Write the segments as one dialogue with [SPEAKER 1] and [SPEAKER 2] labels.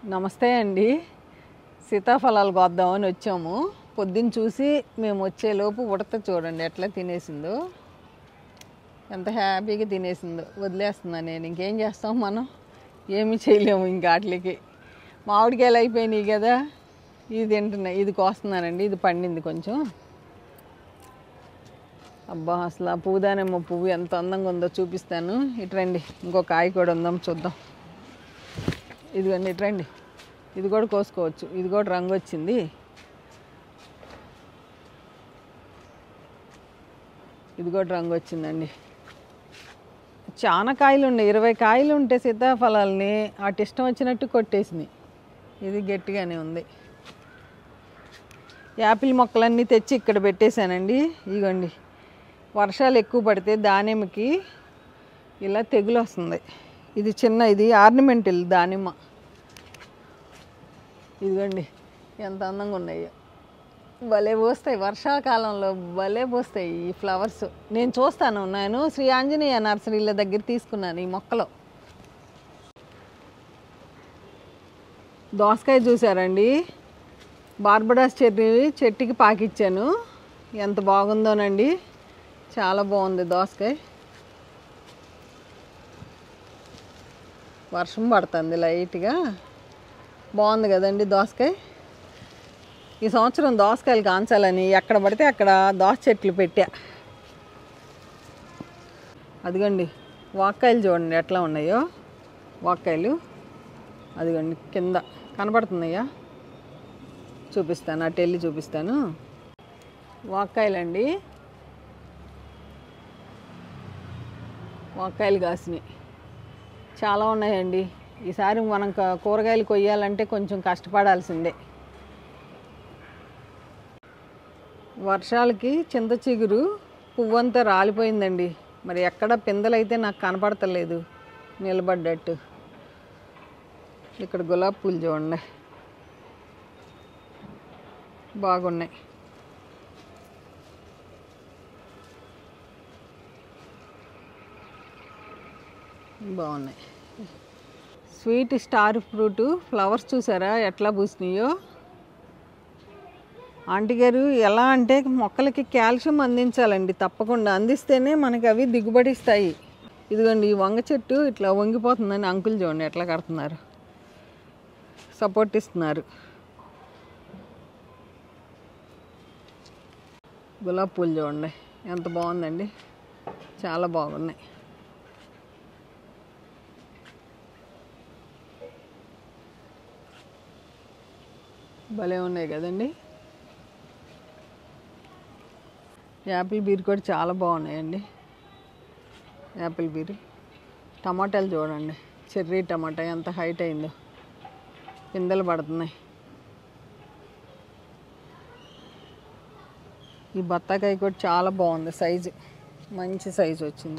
[SPEAKER 1] నమస్తే అండి. సీతాఫలాలు కోద్దామని వచ్చాము. పొద్దున్న చూసి మేము వచ్చేలోపు ఉడత చూడండి ఎట్లా తినేసిందో, ఎంత హ్యాపీగా తినేసిందో. వదిలేస్తున్నాను నేను. ఇంకేం చేస్తాం మనం, ఏమీ చేయలేము ఇంకా వాటికి. మామిడికాయలు అయిపోయినాయి కదా, ఇది తింటున్నాయి. ఇది కోస్తున్నానండి, ఇది పండింది కొంచెం. అబ్బా, అసలు ఆ పూదానమ్మ పువ్వు ఎంత అందంగా ఉందో చూపిస్తాను. ఇటు రండి, ఇంకో కాయ కూడా ఉందాం చూద్దాం. ఇదిగోండి, ఇటు రండి. ఇది కూడా కోసుకోవచ్చు. ఇది కూడా రంగు వచ్చింది. ఇది కూడా రంగు వచ్చిందండి. చాలా కాయలు ఉన్నాయి, 20 కాయలు ఉంటే సీతాఫలాలని వాటి ఇష్టం వచ్చినట్టు కొట్టేసినాయి. ఇది గట్టిగానే ఉంది. యాపిల్ మొక్కలన్నీ తెచ్చి ఇక్కడ పెట్టేశానండి. ఇదిగోండి, వర్షాలు ఎక్కువ పడితే దానిమ్మకి ఇలా తెగులు వస్తుంది. ఇది చిన్న, ఇది ఆర్నమెంటల్ దానిమ్మ. ఇదిగోండి ఎంత అందంగా ఉన్నాయో. భలే పోస్తాయి వర్షాకాలంలో, భలే పోస్తాయి ఈ ఫ్లవర్స్. నేను చూస్తాను, నేను శ్రీ ఆంజనేయ నర్సరీల దగ్గర తీసుకున్నాను ఈ మొక్కలు. దోసకాయ చూసారండి, బార్బడాస్ చెర్రీ చెట్టుకి పాకిచ్చాను. ఎంత బాగుందోనండి, చాలా బాగుంది దోసకాయ. వర్షం పడుతుంది లైట్గా, బాగుంది కదండి దోసకాయ. ఈ సంవత్సరం దోసకాయలు కాంచాలని ఎక్కడ పడితే అక్కడ దోస చెట్లు పెట్టా. అదిగోండి వాక్కాయలు చూడండి ఎట్లా ఉన్నాయో. వాక్కాయలు అదిగోండి కింద కనపడుతున్నాయా, చూపిస్తాను, అటు వెళ్ళి చూపిస్తాను. వాక్కాయలండి, వాక్కాయలు కాసినాయి, చాలా ఉన్నాయండి. ఈసారి మనం కూరగాయలు కొయ్యాలంటే కొంచెం కష్టపడాల్సిందే. వర్షాలకి చింత చిగురు పువ్వంతా రాలిపోయిందండి. మరి ఎక్కడ పిందెలైతే నాకు కనపడతలేదు నిలబడ్డట్టు. ఇక్కడ గులాబీ పూలు చూడండి, బాగున్నాయి. బాగున్నాయి. స్వీట్ స్టార్ ఫ్రూట్ ఫ్లవర్స్ చూసారా ఎట్లా పూసినాయో. ఆంటీ గారు ఎలా అంటే మొక్కలకి కాల్షియం అందించాలండి, తప్పకుండా అందిస్తేనే మనకి అవి దిగుబడిస్తాయి. ఇదిగోండి ఈ వంగ చెట్టు ఇట్లా వంగిపోతుందని అంకుల్ చూడండి ఎట్లా కడుతున్నారు, సపోర్ట్ ఇస్తున్నారు. గులాబీ పూలు చూడండి ఎంత బాగుందండి, చాలా బాగున్నాయి. భలే ఉన్నాయి కదండి. యాపిల్ బీర్ కూడా చాలా బాగున్నాయండి. Apple beer. టమాటాలు చూడండి, చెర్రీ టమాటా ఎంత హైట్ అయిందో, పిందెలు పడుతున్నాయి. ఈ బత్తాకాయ కూడా చాలా బాగుంది, సైజు మంచి సైజు వచ్చింది.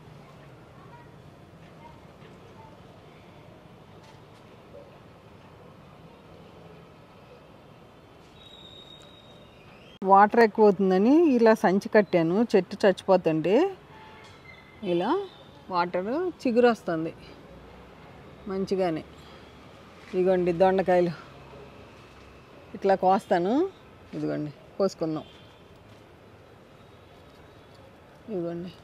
[SPEAKER 1] వాటర్ ఎక్కువ అవుతుందని ఇలా సంచి కట్టాను, చెట్టు చచ్చిపోతుంటే ఇలా వాటర్ చిగురు వస్తుంది మంచిగానే. ఇదిగోండి దొండకాయలు ఇట్లా కోస్తాను, ఇదిగోండి కోసుకుందాం. ఇదిగోండి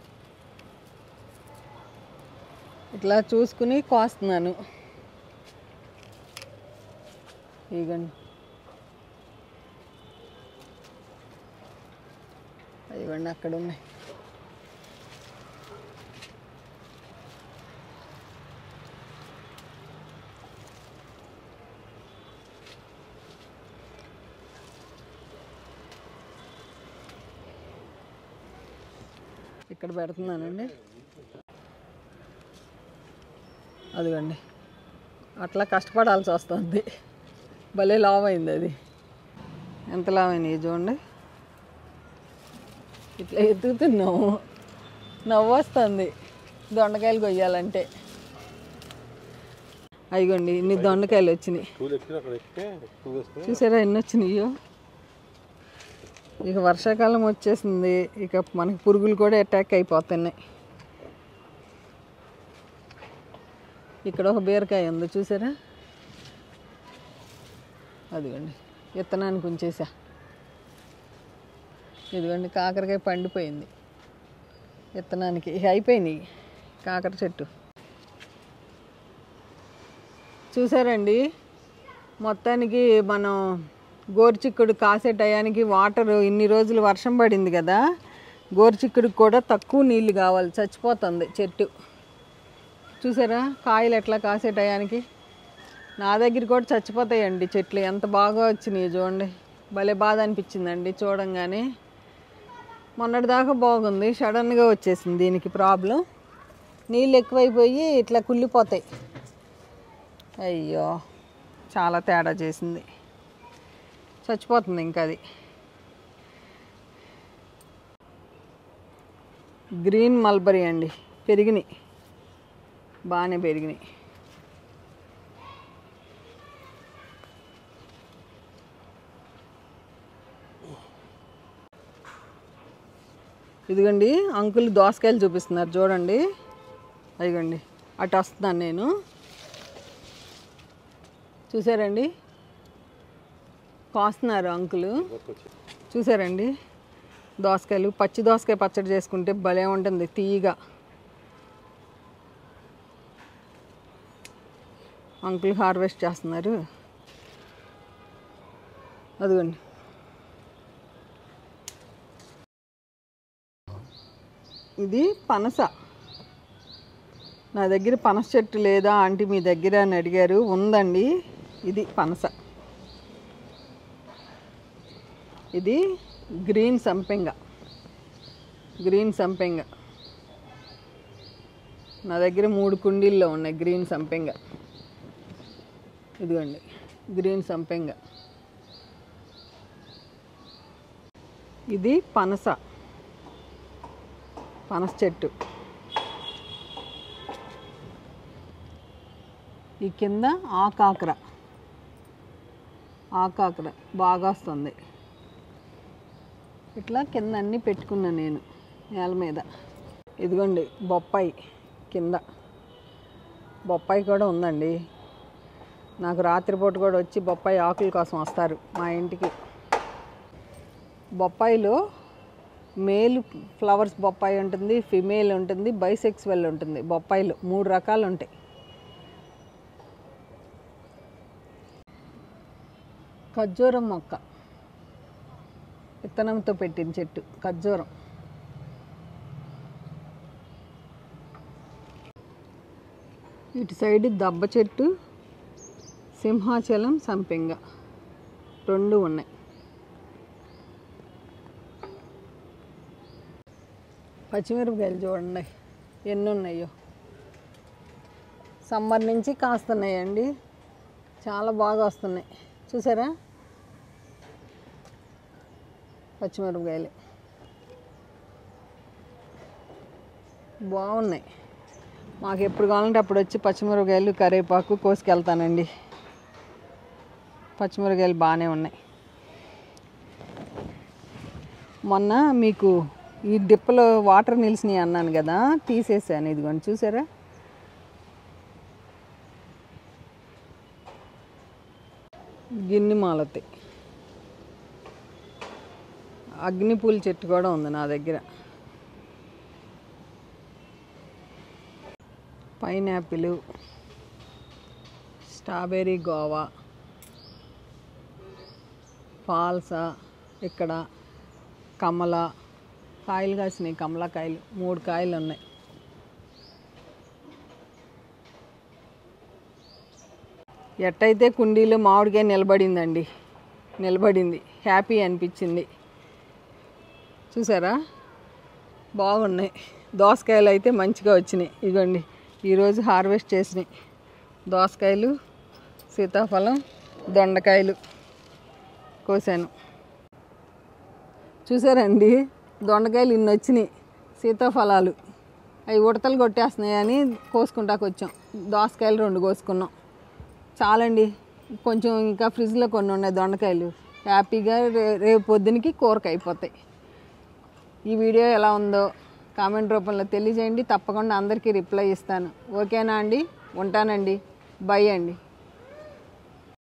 [SPEAKER 1] ఇట్లా చూసుకుని కోస్తున్నాను. ఇదిగోండి, ఇవ్వండి అక్కడ ఉన్నాయి. ఇక్కడ పెడుతున్నానండి. అదిగోండి అట్లా కష్టపడాల్సి వస్తుంది. భలే లావైంది అది, ఎంత లావైనాయి చూడండి. ఇట్లా ఎత్తుకుతున్నాము, నవ్వు వస్తుంది దొండకాయలు కొయ్యాలంటే. అయిగోండి ఇన్ని దొండకాయలు వచ్చినాయి చూసారా, ఎన్ని వచ్చినాయో. ఇక వర్షాకాలం వచ్చేసింది, ఇక మనకి పురుగులు కూడా అటాక్ అయిపోతున్నాయి. ఇక్కడ ఒక బీరకాయ ఉంది చూసారా, అదిగోండి విత్తనానికి ఉంచేసా. ఇదిగోండి కాకరకాయ పండిపోయింది విత్తనానికి. ఇక అయిపోయినాయి కాకర చెట్టు. చూసారండి, మొత్తానికి మనం గోరుచిక్కుడు కాసే టయానికి వాటర్ ఇన్ని రోజులు వర్షం పడింది కదా, గోరుచిక్కుడికి కూడా తక్కువ నీళ్ళు కావాలి, చచ్చిపోతుంది చెట్టు. చూసారా కాయలు ఎట్లా కాసే టయానికి. నా దగ్గర కూడా చచ్చిపోతాయండి చెట్లు, ఎంత బాగా వచ్చినాయి చూడండి. భలే బాధ అనిపించిందండి చూడంగానే. మొన్నటిదాకా బాగుంది, సడన్గా వచ్చేసింది దీనికి ప్రాబ్లం. నీళ్ళు ఎక్కువైపోయి ఇట్లా కుళ్ళిపోతాయి. అయ్యో చాలా తేడా చేసింది, చచ్చిపోతుంది ఇంకా అది. గ్రీన్ మల్బరీ అండి, పెరిగినాయి, బాగానే పెరిగినాయి. ఇదిగోండి అంకుల్ దోసకాయలు చూపిస్తున్నారు చూడండి. అదిగోండి అటు వస్తున్నాను నేను. చూసారండి కోస్తున్నారు అంకులు. చూసారండి దోసకాయలు, పచ్చి దోసకాయ పచ్చడి చేసుకుంటే భలే ఉంటుంది తీయగా. అంకుల్ హార్వెస్ట్ చేస్తున్నారు. అదిగోండి ఇది పనస. నా దగ్గర పనస చెట్టు లేదా ఆంటీ మీ దగ్గర అని అడిగారు, ఉందండి. ఇది పనస. ఇది గ్రీన్ సంపెంగ. గ్రీన్ సంపెంగ నా దగ్గర 3 కుండీల్లో ఉన్నాయి గ్రీన్ సంపెంగ. ఇదిగోండి గ్రీన్ సంపెంగ. ఇది పనస, పనస చెట్టు. ఈ కింద ఆకాకర, ఆకాకర బాగా వస్తుంది. ఇట్లా కింద అన్నీ పెట్టుకున్నాను నేను నేల మీద. ఇదిగోండి బొప్పాయి కింద, బొప్పాయి కూడా ఉందండి. నాకు రాత్రిపూట కూడా వచ్చి బొప్పాయి ఆకుల కోసం వస్తారు మా ఇంటికి. బొప్పాయిలో మేల్ ఫ్లవర్స్ బొప్పాయి ఉంటుంది, ఫిమేల్ ఉంటుంది, బైసెక్సువల్ ఉంటుంది. బొప్పాయిలో 3 రకాలు ఉంటాయి. ఖర్జూరం మొక్క, విత్తనంతో పెట్టిన చెట్టు ఖర్జూరం. ఇటు సైడ్ దబ్బ చెట్టు, సింహాచలం సంపెంగ 2 ఉన్నాయి. పచ్చిమిరపకాయలు చూడండి ఎన్ని ఉన్నాయో. సమ్మర్ నుంచి కాస్తున్నాయండి, చాలా బాగా వస్తున్నాయి. చూసారా పచ్చిమిరపకాయలు బాగున్నాయి. మాకు ఎప్పుడు కావాలంటే అప్పుడు వచ్చి పచ్చిమిరపకాయలు కరివేపాకు కోసుకెళ్తానండి. పచ్చిమిరపకాయలు బాగానే ఉన్నాయి. మొన్న మీకు ఈ డిప్పలో వాటర్ నిలిచినాయి అన్నాను కదా, తీసేసాను. ఇదిగోండి చూసారా. గిన్నె మాలతి, అగ్నిపూల చెట్టు కూడా ఉంది నా దగ్గర. పైనాపిల్, స్ట్రాబెర్రీ, గోవా, ఫాల్సా, ఇక్కడ కమల కాయలు కాసినాయి. కమలాకాయలు 3 కాయలు ఉన్నాయి. ఎట్టయితే కుండీలో మామిడికాయ నిలబడిందండి, నిలబడింది. హ్యాపీ అనిపించింది. చూసారా బాగున్నాయి. దోసకాయలు అయితే మంచిగా వచ్చినాయి. ఇదిగోండి ఈరోజు హార్వెస్ట్ చేసినాయి దోసకాయలు, సీతాఫలం, దొండకాయలు కోసాను. చూసారండి దొండకాయలు ఇన్ని వచ్చినాయి. సీతాఫలాలు అవి ఉడతలు కొట్టేస్తున్నాయని కోసుకుంటాకు వచ్చాం. దోసకాయలు 2 కోసుకున్నాం చాలండి. కొంచెం ఇంకా ఫ్రిడ్జ్లో కొన్ని ఉన్నాయి దొండకాయలు. హ్యాపీగా రేపు పొద్దునకి కూరకు అయిపోతాయి. ఈ వీడియో ఎలా ఉందో కామెంట్ రూపంలో తెలియజేయండి. తప్పకుండా అందరికీ రిప్లై ఇస్తాను. ఓకేనా అండి? ఉంటానండి. బై అండి.